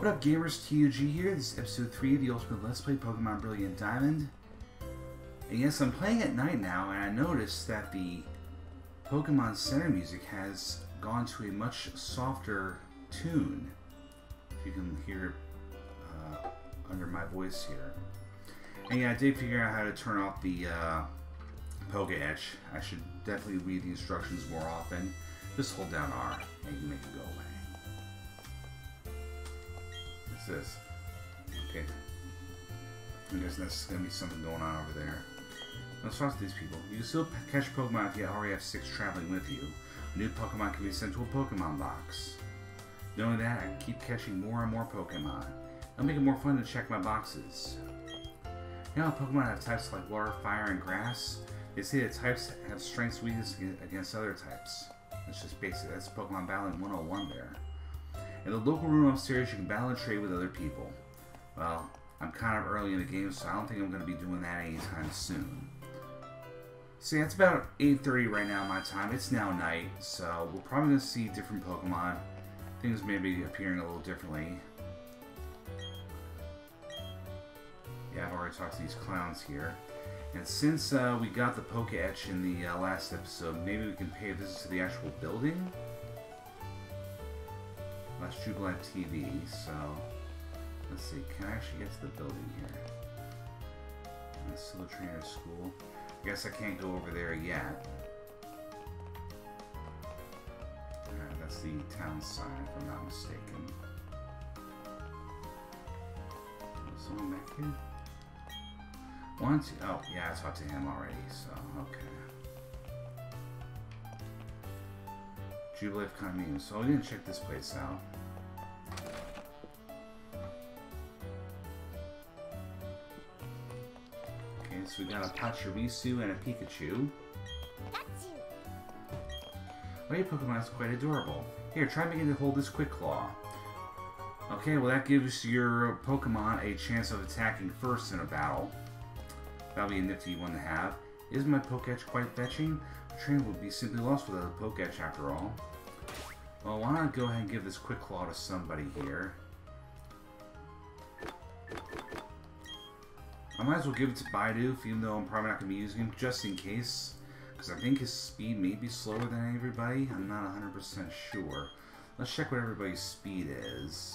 What up, gamers? T.U.G here. This is episode 3 of the Ultimate Let's Play Pokemon Brilliant Diamond. And yes, I'm playing at night now, and I noticed that the Pokemon Center music has gone to a much softer tune. If you can hear under my voice here. And yeah, I did figure out how to turn off the Poketch. I should definitely read the instructions more often. Just hold down R, and you can make it go away. What's this? Okay. I guess that's going to be something going on over there. Let's talk to these people. You can still catch Pokemon if you already have 6 traveling with you. A new Pokemon can be sent to a Pokemon box. Knowing that, I can keep catching more and more Pokemon. It'll make it more fun to check my boxes. You know, Pokemon have types like water, fire, and grass. They say that types have strengths weakness against other types. That's just basic. That's Pokemon Battling 101 there. In the local room upstairs, you can battle and trade with other people. Well, I'm kind of early in the game, so I don't think I'm going to be doing that anytime soon. See, it's about 8:30 right now my time. It's now night, so we're probably going to see different Pokemon. Things may be appearing a little differently. Yeah, I've already talked to these clowns here. And since we got the Poketch in the last episode, maybe we can pay a visit to the actual building? That's Jubilife TV, so let's see, can I actually get to the building here? That's still a trainer school. I guess I can't go over there yet. That's the town sign, if I'm not mistaken. Is someone back here? Oh, yeah, I talked to him already, so, okay. Jubilife Commune. So we're going to check this place out. Okay, so we got a Pachirisu and a Pikachu. Oh, your Pokemon is quite adorable. Here, try making it hold this Quick Claw. Okay, well that gives your Pokemon a chance of attacking first in a battle. That'll be a nifty one to have. Is my Poketch quite fetching? The trainer would be simply lost without a Poketch after all. Well, why not go ahead and give this Quick Claw to somebody here? I might as well give it to Baidu, even though I'm probably not going to be using him, just in case. Because I think his speed may be slower than everybody. I'm not 100% sure. Let's check what everybody's speed is.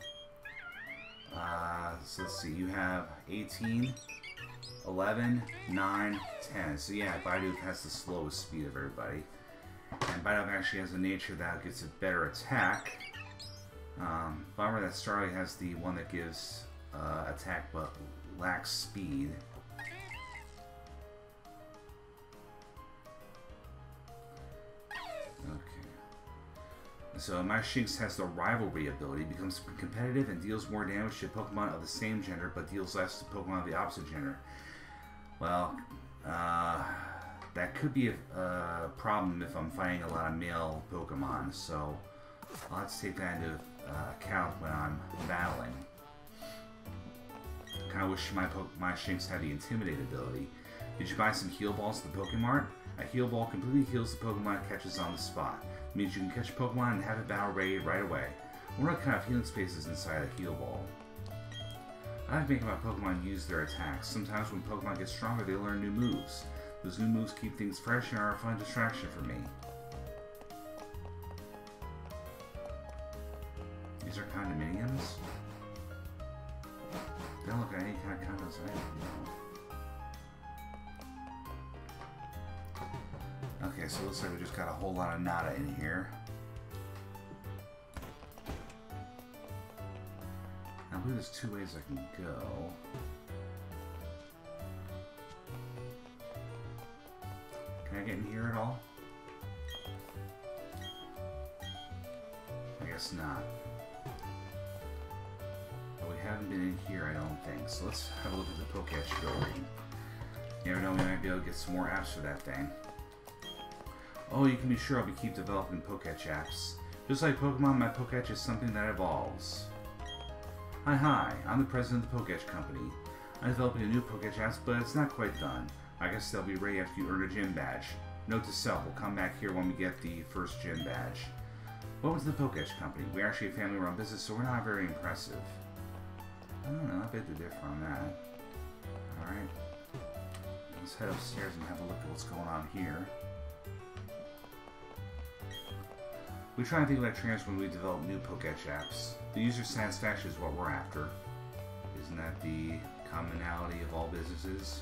So let's see, you have 18, 11, 9, 10. So yeah, Baidu has the slowest speed of everybody. And Baidu actually has a nature that gets a better attack. Bummer that Starly has the one that gives attack but lacks speed. Okay. So my Shinx has the Rivalry ability, becomes competitive and deals more damage to Pokemon of the same gender, but deals less to Pokemon of the opposite gender. Well, that could be a problem if I'm fighting a lot of male Pokemon, so I'll have to take that into account when I'm battling. I kind of wish my Shinx had the Intimidate ability. Did you buy some Heal Balls at the Pokemart? A Heal Ball completely heals the Pokemon it catches on the spot. It means you can catch a Pokemon and have it battle ready right away. I wonder what kind of healing space is inside a Heal Ball. I like making my Pokemon use their attacks. Sometimes when Pokemon get stronger, they learn new moves. Those new moves keep things fresh and are a fun distraction for me. These are condominiums? They don't look like any kind of condos I know. Okay, so it looks like we just got a whole lot of nada in here. I believe there's 2 ways I can go. Can I get in here at all? I guess not. But we haven't been in here, I don't think. So let's have a look at the Poketch building. You never know, we might be able to get some more apps for that thing. Oh, you can be sure I'll keep developing Poketch apps. Just like Pokemon, my Poketch is something that evolves. Hi, I'm the president of the Poketch company. I'm developing a new Poketch app, but it's not quite done. I guess they'll be ready after you earn a gym badge. Note to self, we'll come back here when we get the first gym badge. Welcome to the Poketch Company. We're actually a family-run business, so we're not very impressive. I don't know, I bet they differ on that. Alright. Let's head upstairs and have a look at what's going on here. We try and think about trends when we develop new Poketch apps. The user satisfaction is what we're after. Isn't that the commonality of all businesses?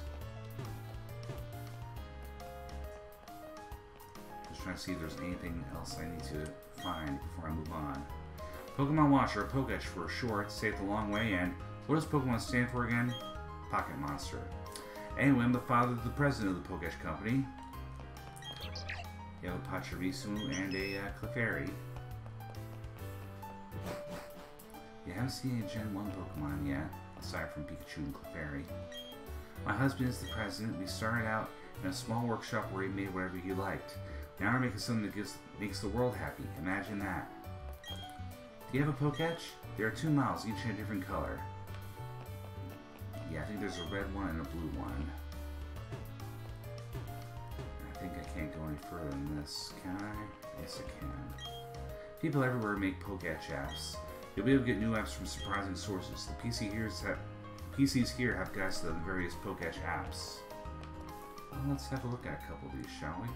Just trying to see if there's anything else I need to find before I move on. Pokemon Watch, or Poketch for short, say it the long way, and what does Pokemon stand for again? Pocket Monster. Anyway, I'm the father of the president of the Poketch Company. You have a Pachirisu and a Clefairy. You haven't seen any Gen 1 Pokemon yet, aside from Pikachu and Clefairy. My husband is the president. We started out in a small workshop where he made whatever he liked. Now we're making something that makes the world happy. Imagine that. Do you have a Poketch? There are 2 models, each in a different color. Yeah, I think there's a red one and a blue one. I think I can't go any further than this. Can I? Yes, I can. People everywhere make Poketch apps. You'll be able to get new apps from surprising sources. The PCs here have guides to the various Poketch apps. Well, let's have a look at a couple of these, shall we?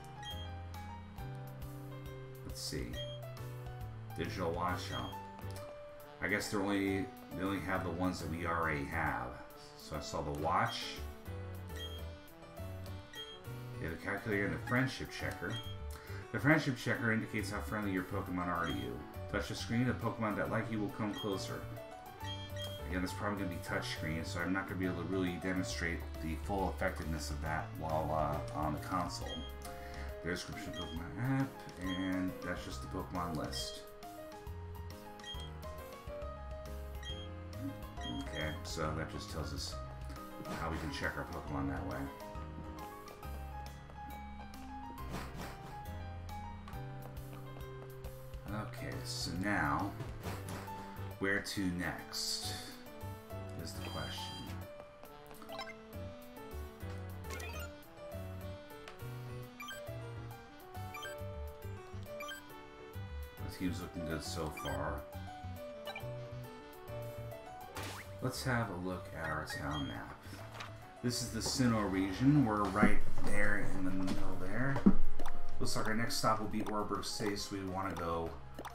Let's see. Digital Watch Shop. I guess they only have the ones that we already have. So I saw the watch. You have a calculator and a friendship checker. The friendship checker indicates how friendly your Pokemon are to you. Touch the screen, the Pokemon that like you will come closer. Again, it's probably going to be touchscreen, so I'm not going to be able to really demonstrate the full effectiveness of that while on the console. The description of Pokemon app, and that's just the Pokemon list. Okay, so that just tells us how we can check our Pokemon that way. Okay, so now, where to next is the question. The team's looking good so far. Let's have a look at our town map. This is the Sinnoh region. We're right there in the middle there. Looks like our next stop will be Oreburgh City, so we want to go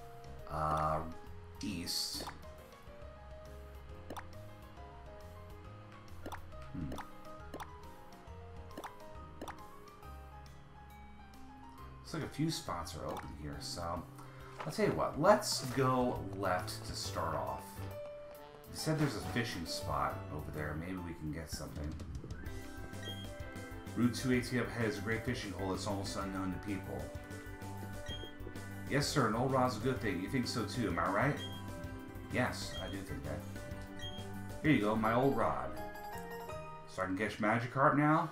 east. Looks like a few spots are open here, so I'll tell you what, let's go left to start off. They said there's a fishing spot over there. Maybe we can get something. Route 280 up ahead is a great fishing hole that's almost unknown to people. Yes, sir, an old rod's a good thing. You think so too, am I right? Yes, I do think that. Here you go, my old rod. So I can catch Magikarp now?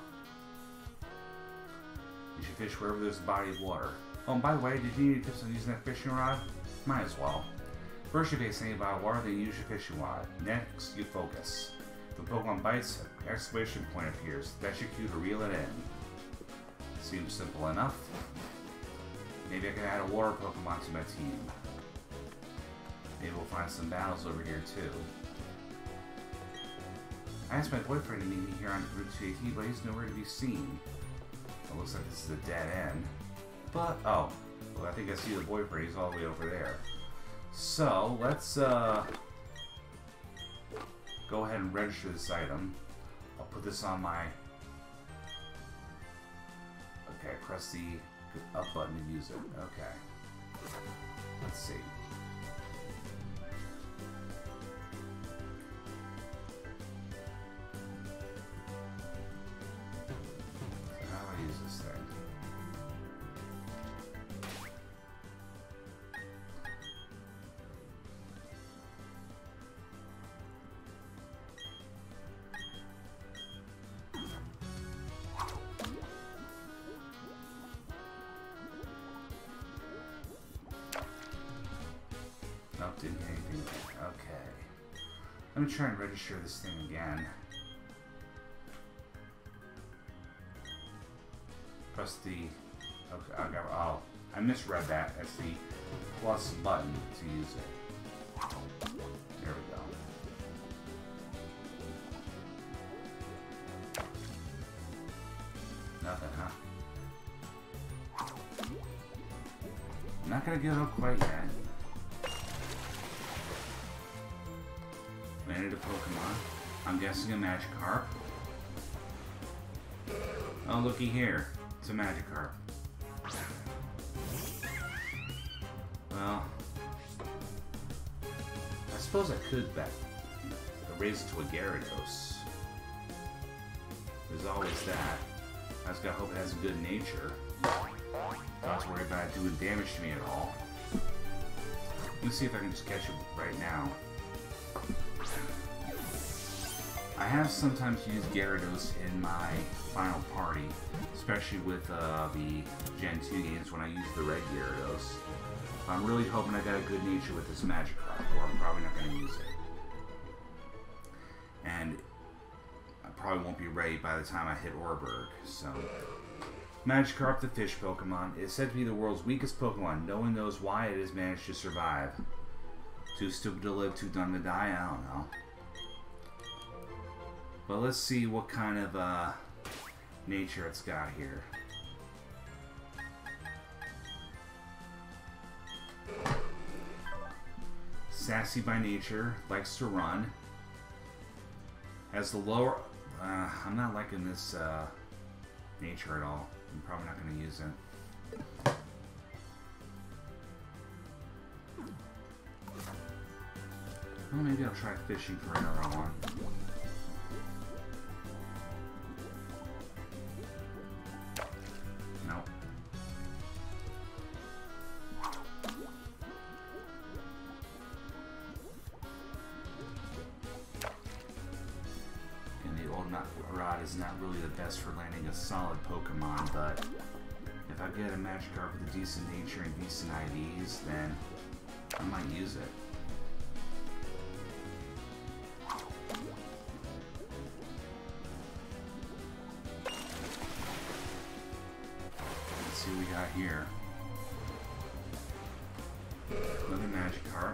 You should fish wherever there's a body of water. Oh, and by the way, did you need any tips on using that fishing rod? Might as well. First you face any body of water, then you use your fishing rod. Next, you focus. If the Pokemon bites, an exclamation point appears. That's your cue to reel it in. Seems simple enough. Maybe I can add a water Pokemon to my team. Maybe we'll find some battles over here too. I asked my boyfriend to meet me here on Route 280, but he's nowhere to be seen. It looks like this is a dead end. But, oh, well, I think I see the boyfriend. He's all the way over there. So, let's go ahead and register this item. I'll put this on my... Okay, press the up button to use it. Okay. Let's see. So how do I use this thing? Nope, didn't get anything. Okay. Let me try and register this thing again. Press the... Okay, I got... Oh. I misread that as the plus button to use it. There we go. Nothing, huh? I'm not gonna get up quite yet. Landed a Pokemon. I'm guessing a Magikarp. Oh, looky here. It's a Magikarp. Well, I suppose I could bet. Raise it to a Gyarados. There's always that. I just gotta hope it has a good nature. Don't have to worry about it doing damage to me at all. Let me see if I can just catch it right now. I have sometimes used Gyarados in my final party, especially with the Gen 2 games when I use the red Gyarados. I'm really hoping I got a good nature with this Magikarp, or I'm probably not going to use it. And I probably won't be ready by the time I hit Orberg, so... Magikarp, the fish Pokemon, is said to be the world's weakest Pokemon. No one knows why it has managed to survive. Too stupid to live, too dumb to die? I don't know. But let's see what kind of nature it's got here. Sassy by nature, likes to run. Has the lower... I'm not liking this nature at all. I'm probably not going to use it. Well, maybe I'll try fishing for another one. Nope. And the old rod is not really the best for landing a solid Pokemon, but if I get a Magikarp with a decent nature and decent IVs, then I might use it. Let's see what we got here. Another Magikarp.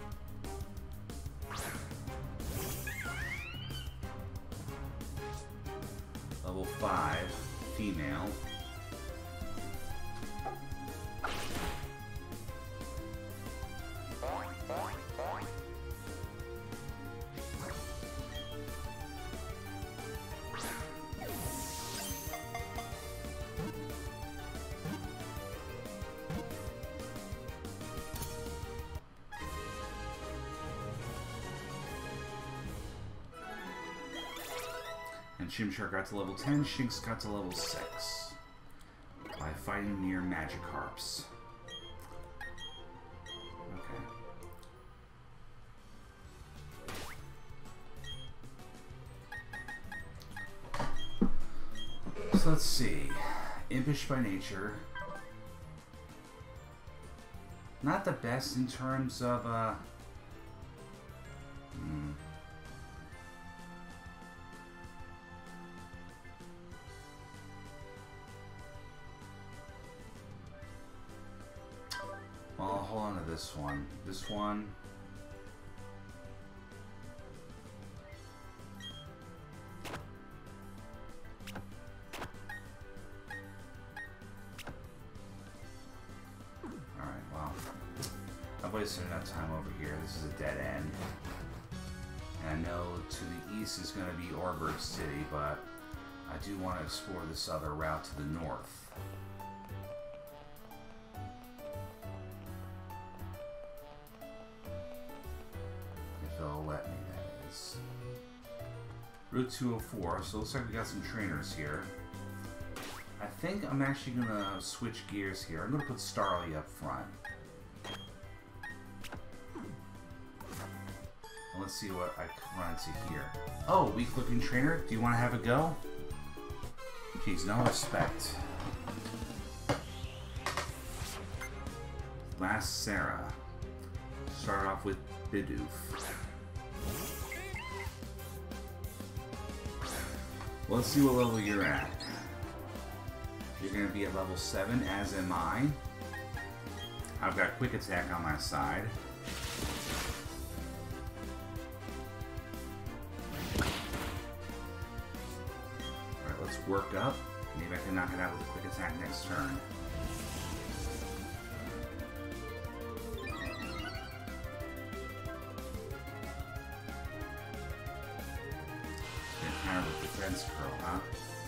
Level 5, female. And Chimchar got to level 10, Shinx got to level 6 by fighting near Magikarps. Okay. So let's see. Impish by nature. Not the best in terms of well, I'll hold on to this one. This one. Alright, well. I've wasted enough time over here. This is a dead end. And I know to the east is going to be Orberg City, but I do want to explore this other route to the north. Let me, that is. Route 204, so it looks like we got some trainers here. I think I'm actually going to switch gears here. I'm going to put Starly up front. Well, let's see what I run into here. Oh, weak-looking trainer. Do you want to have a go? Jeez, no respect. Last Sarah. Start off with Bidoof. Well, let's see what level you're at. You're going to be at level 7, as am I. I've got quick attack on my side. Alright, let's work up. Maybe I can knock it out with a quick attack next turn. Kind of a defense curl, huh?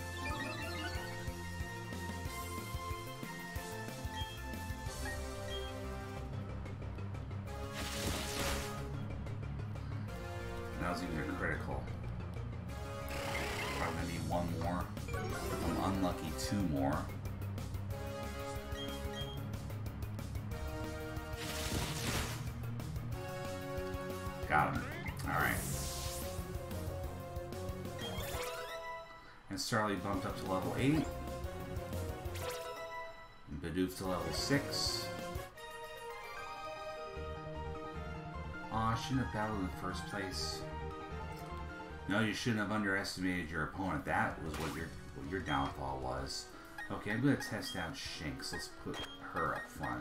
That was even a critical. Probably gonna need one more. If I'm unlucky, two more. Got him. Alright. And Starly bumped up to level 8. And Bidoof to level 6. Aw, I shouldn't have battled in the first place. No, you shouldn't have underestimated your opponent. That was what your downfall was. Okay, I'm going to test out Shinx. Let's put her up front.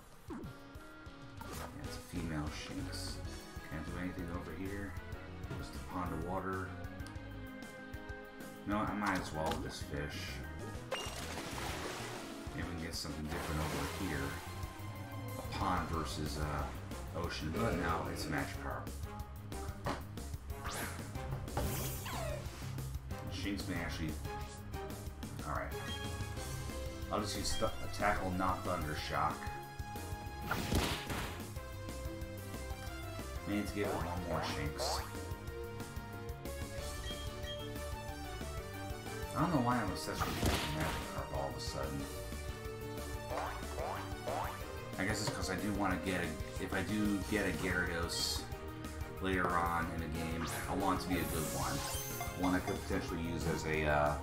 Yeah, it's a female Shinx. Can't do anything over here. Just a pond of water. No, I might as well with this fish. Maybe we can get something different over here. A pond versus ocean, but now it's a Magikarp. Shinx may actually... Alright. I'll just use a tackle, not Thunder Shock. May need to give it one more Shinx. I don't know why I'm obsessed with Magikarp all of a sudden. I guess it's because I do want to get a... If I do get a Gyarados later on in the game, I want it to be a good one. One I could potentially use as a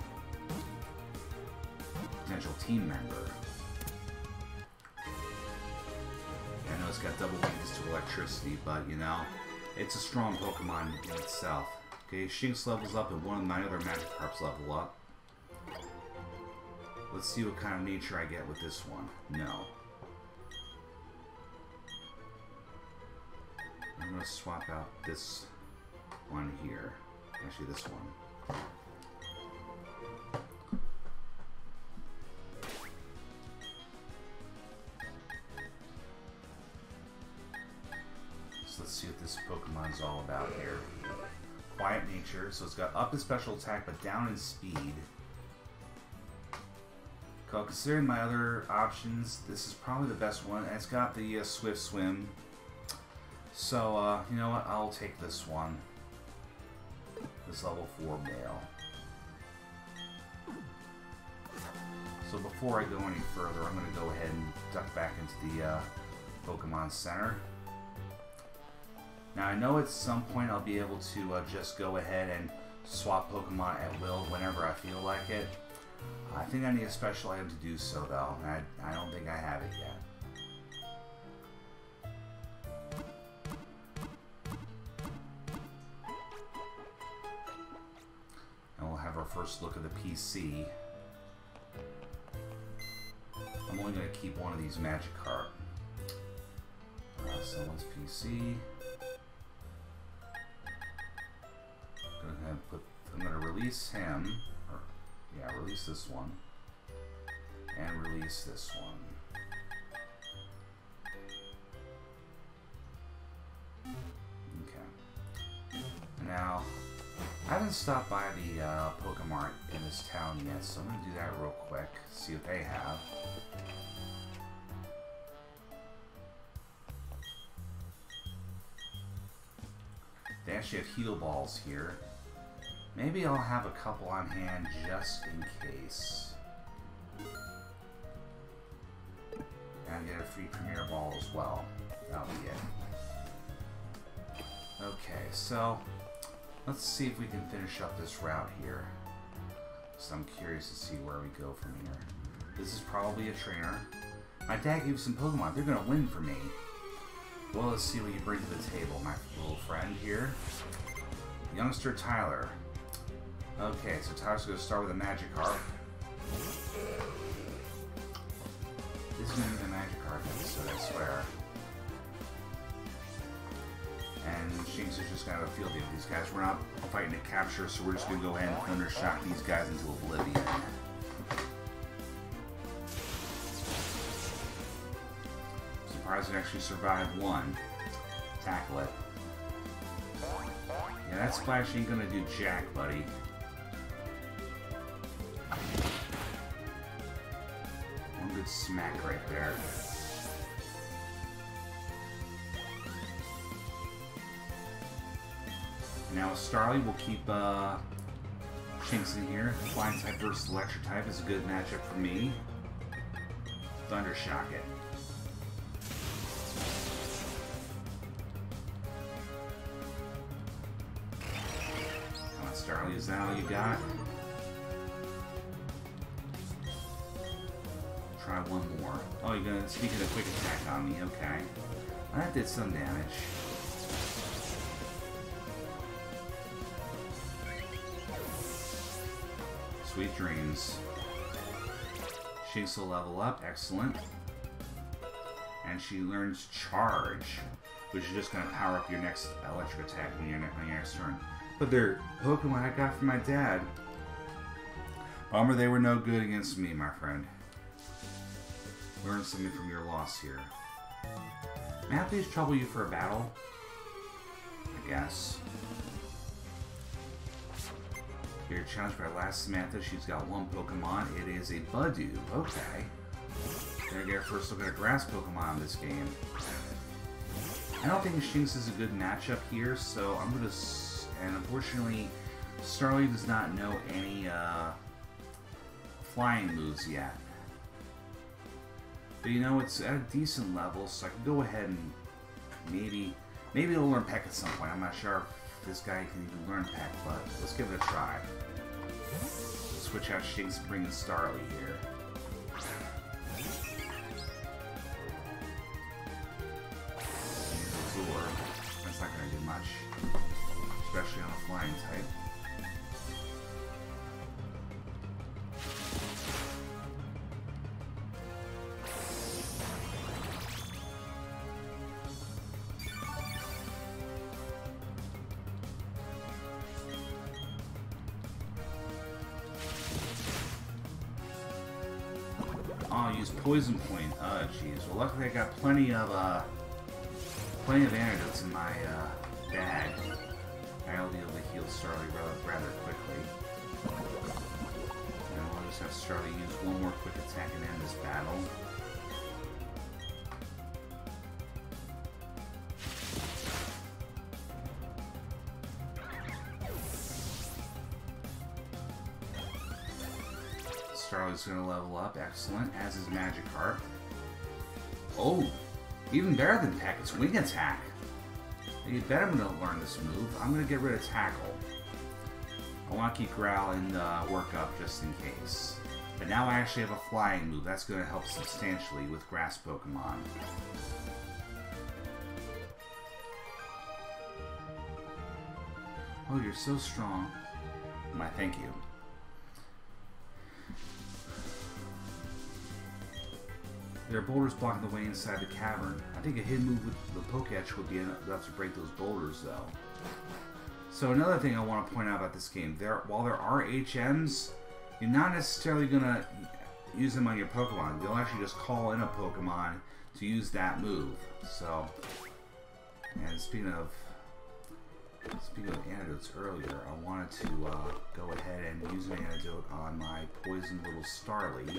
potential team member. I know it's got double weakness to electricity, but you know, it's a strong Pokemon in itself. Okay, Shinx levels up and one of my other Magikarps level up. Let's see what kind of nature I get with this one. No. I'm going to swap out this one here. Actually, this one. So let's see what this Pokemon's all about here. Quiet nature, so it's got up in special attack but down in speed. Considering my other options, this is probably the best one. And it's got the Swift Swim. So, you know what? I'll take this one. This level 4 male. So before I go any further, I'm going to go ahead and duck back into the Pokemon Center. Now I know at some point I'll be able to just go ahead and swap Pokemon at will whenever I feel like it. I think I need a special item to do so though, and I don't think I have it yet. And we'll have our first look at the PC. I'm only going to keep one of these Magikarp. Someone's PC. I'm going to release him. Or, yeah, release this one. And release this one. Okay. Now, I haven't stopped by the Pokemart in this town yet, so I'm going to do that real quick. See what they have. They actually have heal balls here. Maybe I'll have a couple on hand just in case. And get a free Premier Ball as well. That'll be it. Okay, so let's see if we can finish up this route here. So I'm curious to see where we go from here. This is probably a trainer. My dad gave some Pokemon. They're going to win for me. Well, let's see what you bring to the table, my little friend here. Youngster Tyler. Okay, so Tyler's going to start with a Magikarp. This is going to be the magic card episode, I swear. And Shinx is just got a field day with these guys. We're not fighting to capture, so we're just going to go ahead and thundershock these guys into oblivion. Surprised it actually survived one. Tackle it. Yeah, that splash ain't gonna do jack, buddy. One good smack right there. Now Starly will keep Shinx in here. Flying type versus electric type is a good matchup for me. Thundershock it. Come on, Starly, is that all you got? Try one more. Oh, you're gonna speak of the quick attack on me, okay. That did some damage. Sweet dreams. Shinx will level up, excellent. And she learns Charge, which is just going to power up your next electric attack on your next turn. But they're Pokemon I got from my dad. Bummer they were no good against me, my friend. Learn something from your loss here. May I please trouble you for a battle? I guess. You're challenged by last Samantha. She's got one Pokemon. It is a Budew. Okay. Gonna get our first look at a grass Pokemon in this game. I don't think Shinx is a good matchup here, so I'm gonna... And unfortunately, Starly does not know any flying moves yet. But you know, it's at a decent level, so I can go ahead and maybe it'll learn Peck at some point. I'm not sure if this guy can even learn Peck, but let's give it a try. Switch out Shinx and bring in Starly here. Absorb. That's not going to do much, especially on a flying type. Oh, use Poison Point. Oh, jeez. Well, luckily I got plenty of antidotes in my bag. I'll be able to heal Starly rather quickly. And we'll just have Starly use one more quick attack and end this battle. Starly's going to level up, excellent, as is Magikarp. Oh, even better than Peck, it's Wing Attack. You bet I'm going to learn this move. I'm going to get rid of Tackle. I want to keep Growl and Work Up just in case. But now I actually have a flying move. That's going to help substantially with Grass Pokemon. Oh, you're so strong. My thank you. There are boulders blocking the way inside the cavern. I think a hidden move with the Poketch would be enough to break those boulders, though. So another thing I want to point out about this game, while there are HMs, you're not necessarily going to use them on your Pokemon. They'll actually just call in a Pokemon to use that move. So, and speaking of antidotes earlier, I wanted to go ahead and use an antidote on my poison little Starly.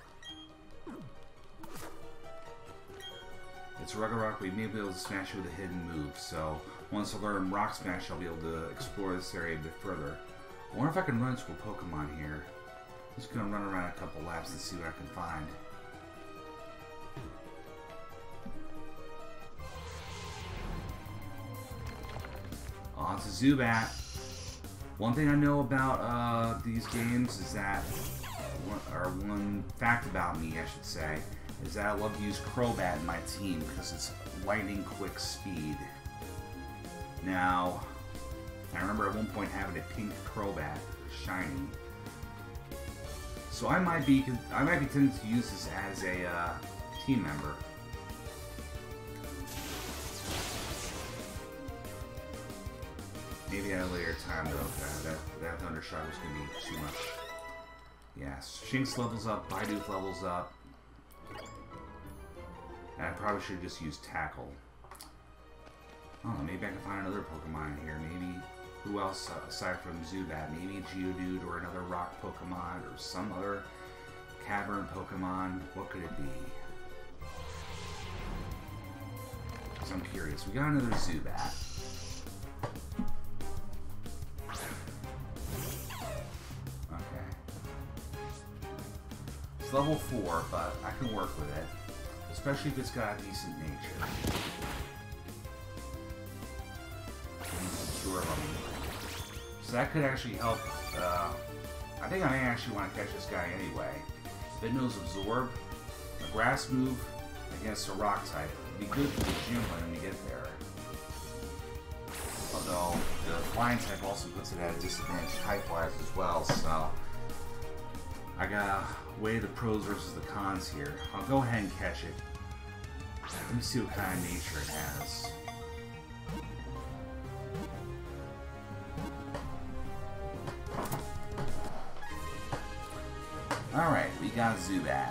It's Rugger Rock, we may be able to smash it with a hidden move, so once I learn Rock Smash, I'll be able to explore this area a bit further. I wonder if I can run into a Pokemon here. I'm just going to run around a couple laps and see what I can find. Oh, it's a Zubat. One thing I know about these games is that, or one fact about me, I should say, is that I love to use Crobat in my team because it's lightning quick speed. Now, I remember at one point having a pink Crobat, shiny. So I might be tempted to use this as a team member. Maybe at a later time, though. That Thunder Shock was going to be too much. Yes. Shinx levels up. Bidoof levels up. And I probably should have just used Tackle. I don't know. Maybe I can find another Pokemon in here. Maybe... Who else aside from Zubat? Maybe Geodude or another rock Pokemon or some other cavern Pokemon. What could it be? Because I'm curious. We got another Zubat. It's level 4, but I can work with it. Especially if it's got a decent nature. So that could actually help. I think I may actually want to catch this guy anyway. If it knows Absorb, a grass move against a rock type would be good for the gym when we get there. Although the flying type also puts it at a disadvantage type-wise as well, so I gotta weigh the pros versus the cons here. I'll go ahead and catch it. Let me see what kind of nature it has. Alright, we got Zubat.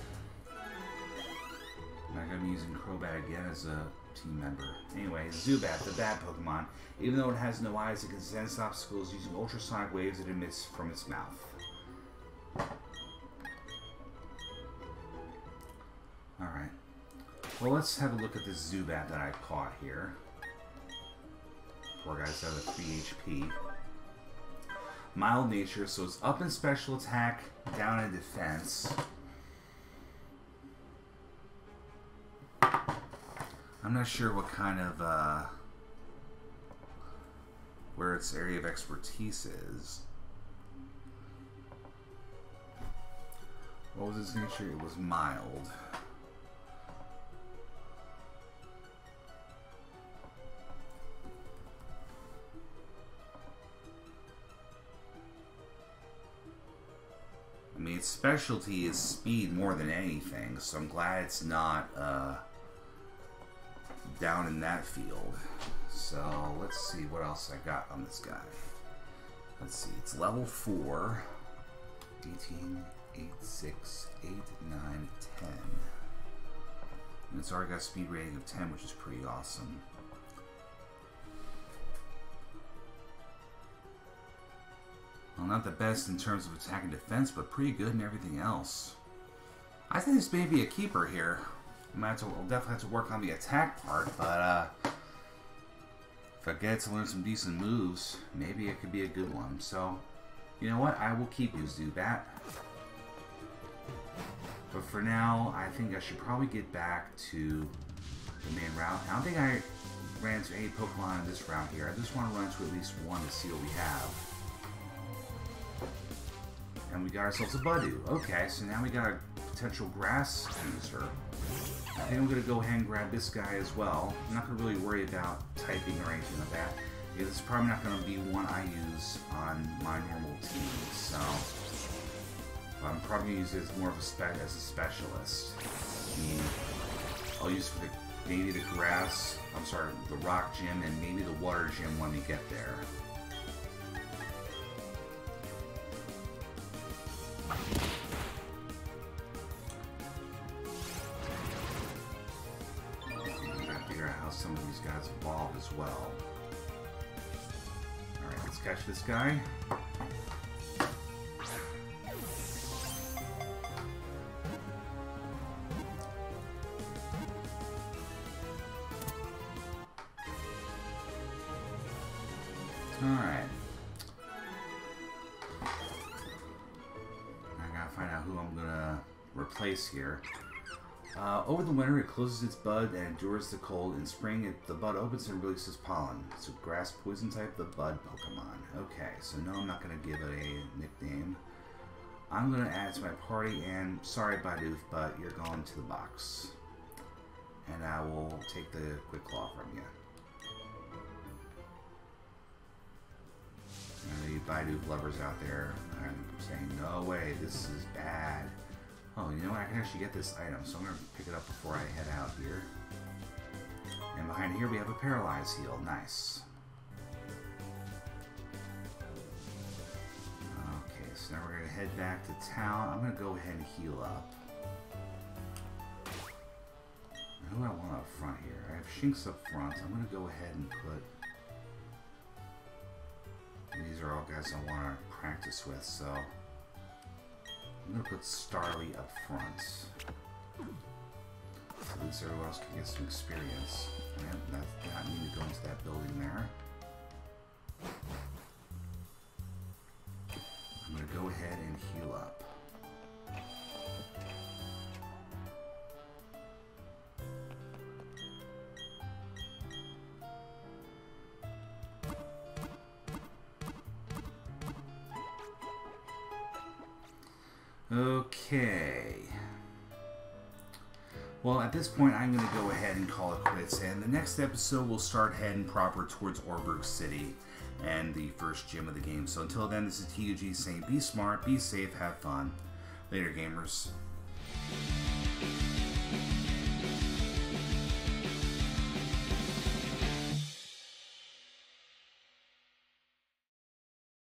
I'm not going to be using Crobat again as a team member. Anyway, Zubat, the bat Pokemon. Even though it has no eyes, it can sense obstacles using ultrasonic waves it emits from its mouth. Alright. Well, let's have a look at this Zubat that I caught here. Poor guy's out of 3 HP. Mild nature, so it's up in special attack, down in defense. I'm not sure what kind of, where its area of expertise is. What was its nature? It was mild. I mean, its specialty is speed more than anything, so I'm glad it's not down in that field. So let's see what else I got on this guy. Let's see, it's level 4. 18, 8, 6, 8, 9, 10. And it's already got a speed rating of 10, which is pretty awesome. Well, not the best in terms of attack and defense, but pretty good in everything else. I think this may be a keeper here. I'll definitely have to work on the attack part, but if I get to learn some decent moves, maybe it could be a good one. So, you know what? I will keep you, Zubat. But for now, I think I should probably get back to the main route. I don't think I ran into any Pokemon in this route here. I just want to run into at least one to see what we have. And we got ourselves a Bidoof. Okay, so now we got a potential grass user. I think I'm going to go ahead and grab this guy as well. I'm not going to really worry about typing or anything like that, because it's probably not going to be one I use on my normal team. So I'm probably going to use it as more of a specialist. I'll use for maybe the grass, I'm sorry, the rock gym, and maybe the water gym when we get there. Some of these guys evolve as well. Alright, let's catch this guy. Alright. I gotta find out who I'm gonna replace here. Over the winter, it closes its bud and endures the cold. In spring, the bud opens and releases pollen. It's a grass poison type, the bud Pokemon. Okay, so no, I'm not going to give it a nickname. I'm going to add it to my party, and sorry, Bidoof, but you're going to the box. And I will take the Quick Claw from you. And the Bidoof lovers out there, I'm saying, no way, this is bad. Oh, you know what? I can actually get this item, so I'm going to pick it up before I head out here. And behind here we have a paralyzed heal. Nice. Okay, so now we're going to head back to town. I'm going to go ahead and heal up. Who do I want up front here? I have Shinx up front. I'm going to go ahead and put... These are all guys I want to practice with, so... I'm going to put Starly up front. So at least everyone else can get some experience. And that's not need to go into that building there. I'm going to go ahead and heal up. Okay. Well, at this point, I'm going to go ahead and call it quits, and the next episode we'll start heading proper towards Orberg City and the first gym of the game. So until then, this is T.U.G saying be smart, be safe, have fun. Later, gamers.